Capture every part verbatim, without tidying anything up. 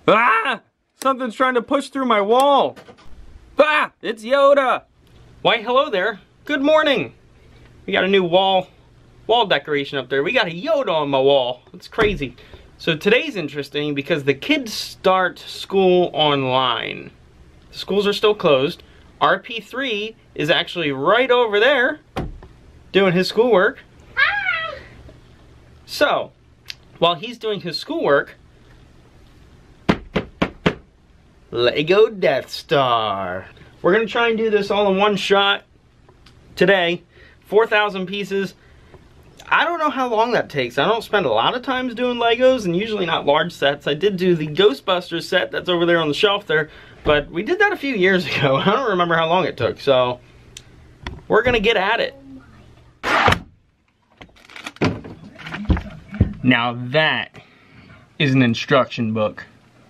Ah! Something's trying to push through my wall. Ah! It's Yoda! Why, hello there. Good morning. We got a new wall wall decoration up there. We got a Yoda on my wall. It's crazy. So today's interesting because the kids start school online. The schools are still closed. R P three is actually right over there doing his schoolwork. Hi. So, while he's doing his schoolwork, Lego Death Star. We're gonna try and do this all in one shot today. four thousand pieces. I don't know how long that takes. I don't spend a lot of times doing Legos, and usually not large sets. I did do the Ghostbusters set that's over there on the shelf there, but we did that a few years ago. I don't remember how long it took, so we're gonna get at it. Now that is an instruction book.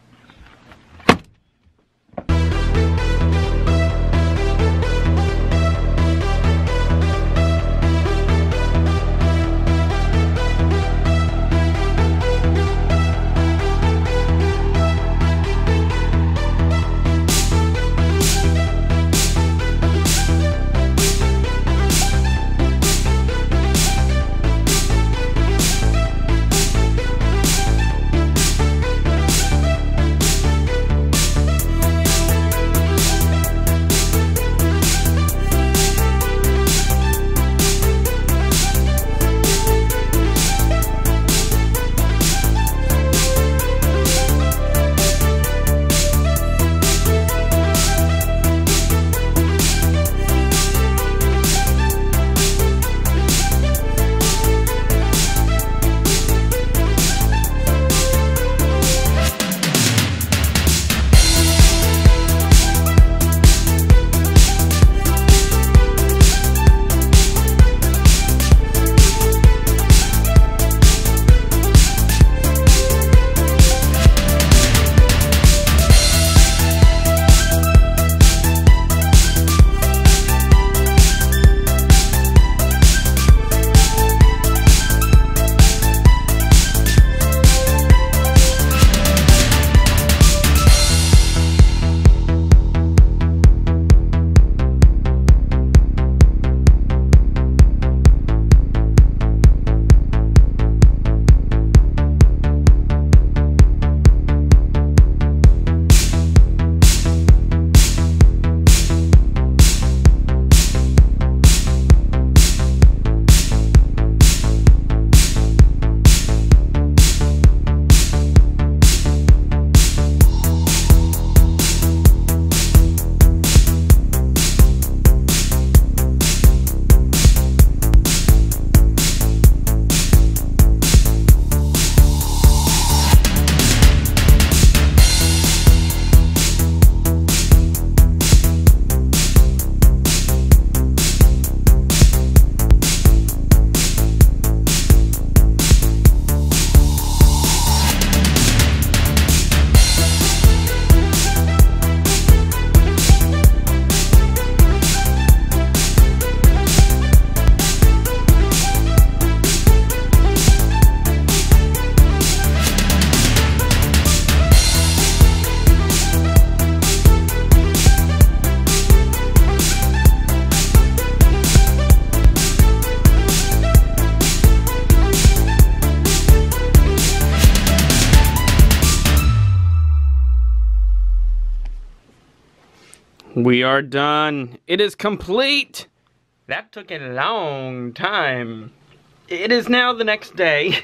We are done. It is complete. That took a long time. It is now the next day.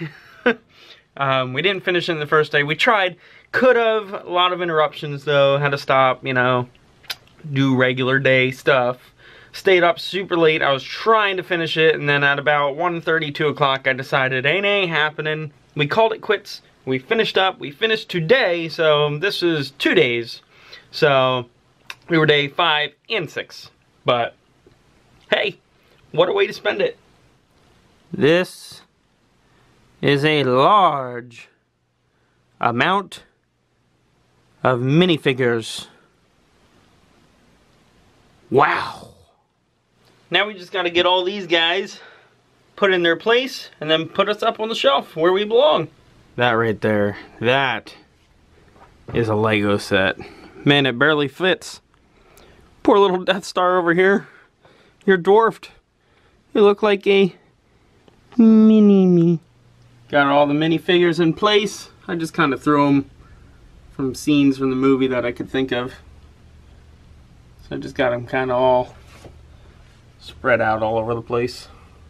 um, we didn't finish in the first day. We tried. Could have. A lot of interruptions though. Had to stop, you know, do regular day stuff. Stayed up super late. I was trying to finish it, and then at about one thirty, two o'clock, I decided ain't ain't happening. We called it quits. We finished up. We finished today, so this is two days. So we were day five and six. But hey, what a way to spend it. This is a large amount of minifigures. Wow. Now we just gotta get all these guys put in their place and then put us up on the shelf where we belong. That right there, that is a Lego set. Man, it barely fits. Poor little Death Star over here. You're dwarfed. You look like a mini-me. Got all the minifigures in place. I just kind of threw them from scenes from the movie that I could think of. So I just got them kind of all spread out all over the place.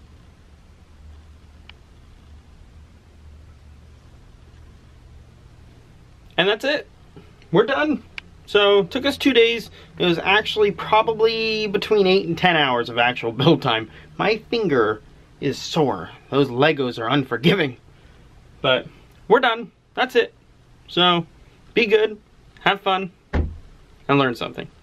And that's it. We're done. So it took us two days. It was actually probably between eight and ten hours of actual build time. My finger is sore. Those Legos are unforgiving. But we're done. That's it. So be good, have fun, and learn something.